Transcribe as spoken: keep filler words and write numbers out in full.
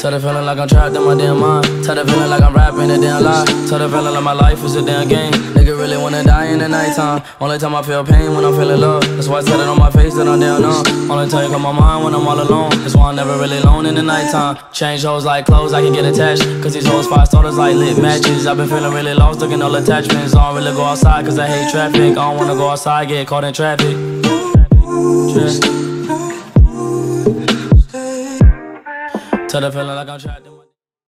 Tell the feeling like I'm trapped in my damn mind. Tell the feeling like I'm rapping a damn lie. Tell the feeling like my life is a damn game. Nigga really wanna die in the nighttime. Only time I feel pain when I'm feeling love. That's why I said it on my face that I'm down numb. Only time you come my mind when I'm all alone. That's why I'm never really alone in the nighttime. Change hoes like clothes, I can get attached. Cause these hoes five starters like lit matches. I've been feeling really lost, looking all attachments. I don't really go outside cause I hate traffic. I don't wanna go outside, get caught in traffic. Tell the feeling like I'm trapped.